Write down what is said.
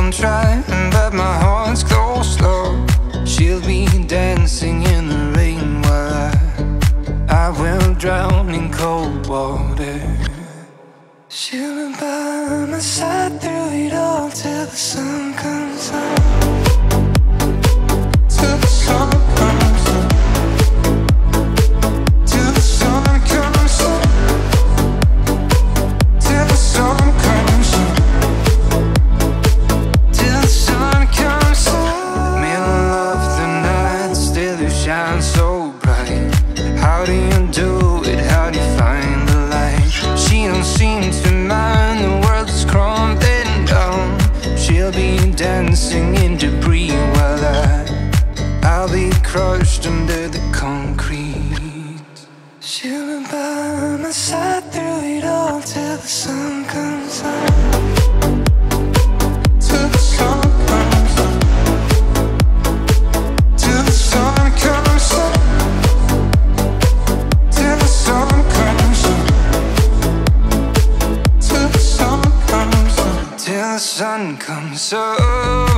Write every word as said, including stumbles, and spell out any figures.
I'm trying, but my heart's close slow. She'll be dancing in the rain while I, I will drown in cold water. She'll be by my side through it all till the sun comes up. Till the sun comes up. Till the sun comes up. Till the sun comes up. Till the sun comes up. Middle of the night, still you shine so bright. How do you do it? How do you find the light? She don't seem to mind, the world is crumbling down. She'll be dancing in debris while I, I'll be crushed under the concrete. She'll be by my side through it all till the sun comes up. Till the sun comes up. Till the sun comes up. Till the sun comes up. Till the sun comes up. Till the sun comes up.